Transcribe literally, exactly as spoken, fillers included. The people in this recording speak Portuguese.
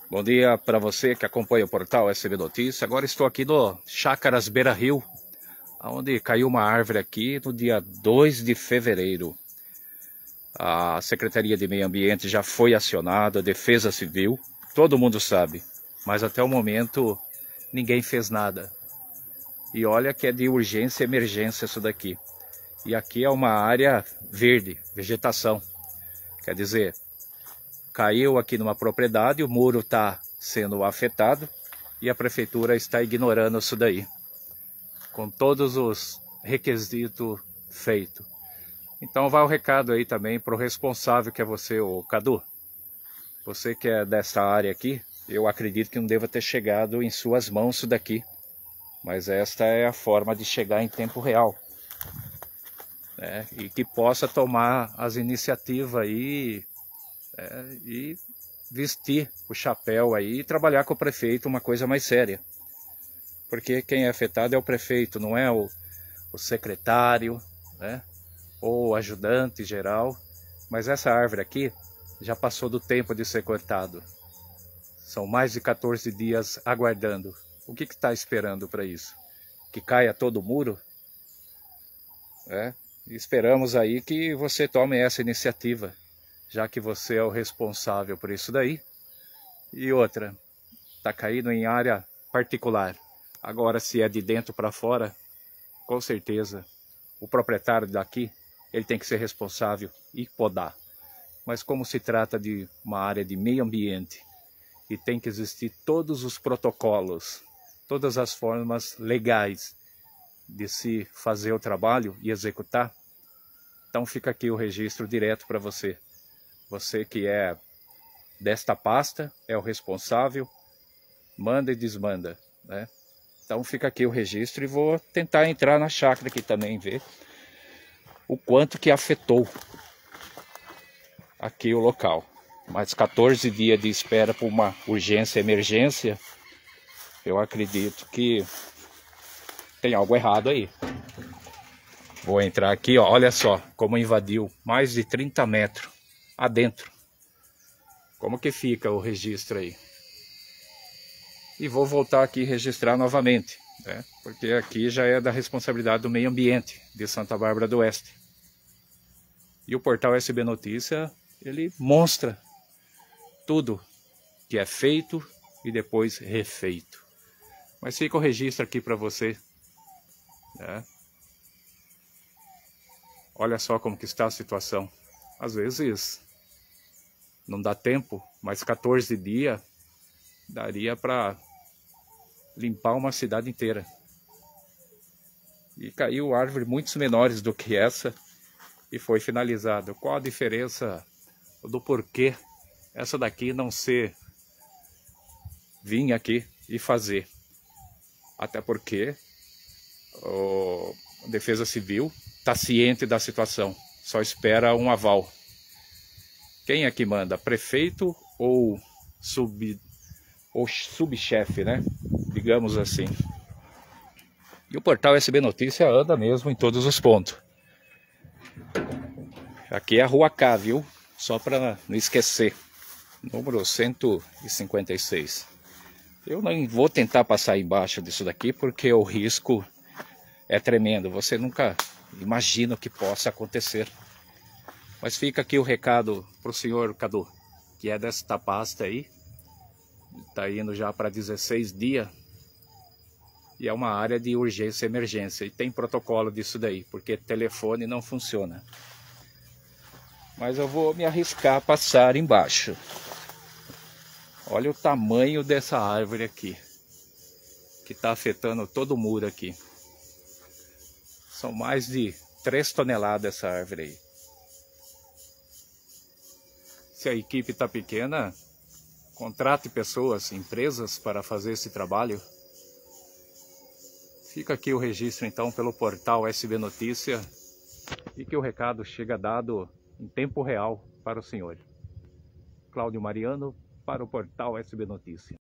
Bom dia para você que acompanha o portal S B Notícias. Agora estou aqui no Chácaras Beira Rio, onde caiu uma árvore aqui no dia dois de fevereiro. A Secretaria de Meio Ambiente já foi acionada, a Defesa Civil, todo mundo sabe, mas até o momento ninguém fez nada. E olha que é de urgência e emergência isso daqui. E aqui é uma área verde, vegetação. Quer dizer, caiu aqui numa propriedade, o muro está sendo afetado e a prefeitura está ignorando isso daí, com todos os requisitos feitos. Então vai o recado aí também para o responsável, que é você, o Cadu. Você que é dessa área aqui, eu acredito que não deva ter chegado em suas mãos isso daqui. Mas esta é a forma de chegar em tempo real, né? E que possa tomar as iniciativas aí é, e vestir o chapéu aí e trabalhar com o prefeito uma coisa mais séria. Porque quem é afetado é o prefeito, não é o, o secretário, né? Ou o ajudante geral. Mas essa árvore aqui já passou do tempo de ser cortado. São mais de quatorze dias aguardando. O que está esperando para isso? Que caia todo o muro? É, esperamos aí que você tome essa iniciativa, já que você é o responsável por isso daí. E outra, está caindo em área particular. Agora, se é de dentro para fora, com certeza, o proprietário daqui, ele tem que ser responsável e podar. Mas como se trata de uma área de meio ambiente, e tem que existir todos os protocolos, todas as formas legais de se fazer o trabalho e executar, então fica aqui o registro direto para você. Você que é desta pasta, é o responsável, manda e desmanda, né? Então fica aqui o registro e vou tentar entrar na chácara aqui também, ver o quanto que afetou aqui o local. Mais quatorze dias de espera por uma urgência, emergência, eu acredito que tem algo errado aí. Vou entrar aqui, ó, olha só como invadiu mais de trinta metros adentro. Como que fica o registro aí? E vou voltar aqui e registrar novamente, né? Porque aqui já é da responsabilidade do meio ambiente de Santa Bárbara do Oeste. E o portal S B Notícia, ele mostra tudo que é feito e depois refeito. Mas fica o registro aqui para você, né? Olha só como que está a situação. Às vezes não dá tempo, mas quatorze dias daria para limpar uma cidade inteira. E caiu árvores muito menores do que essa e foi finalizado. Qual a diferença do porquê essa daqui não ser vir aqui e fazer? Até porque o Defesa Civil está ciente da situação, só espera um aval. Quem é que manda? Prefeito ou sub ou subchefe, né? Digamos assim. E o portal S B Notícia anda mesmo em todos os pontos. Aqui é a Rua K, viu? Só para não esquecer. Número cento e cinquenta e seis. Eu não vou tentar passar embaixo disso daqui porque o risco é tremendo. Você nunca imagina o que possa acontecer. Mas fica aqui o recado para o senhor Cadu, que é desta pasta aí. Está indo já para dezesseis dias. E é uma área de urgência e emergência. E tem protocolo disso daí, porque telefone não funciona. Mas eu vou me arriscar a passar embaixo. Olha o tamanho dessa árvore aqui, que está afetando todo o muro aqui. São mais de três toneladas essa árvore aí. Se a equipe está pequena, contrate pessoas, empresas para fazer esse trabalho. Fica aqui o registro então pelo portal S B Notícia e que o recado chega dado em tempo real para o senhor. Cláudio Mariano para o portal S B Notícia.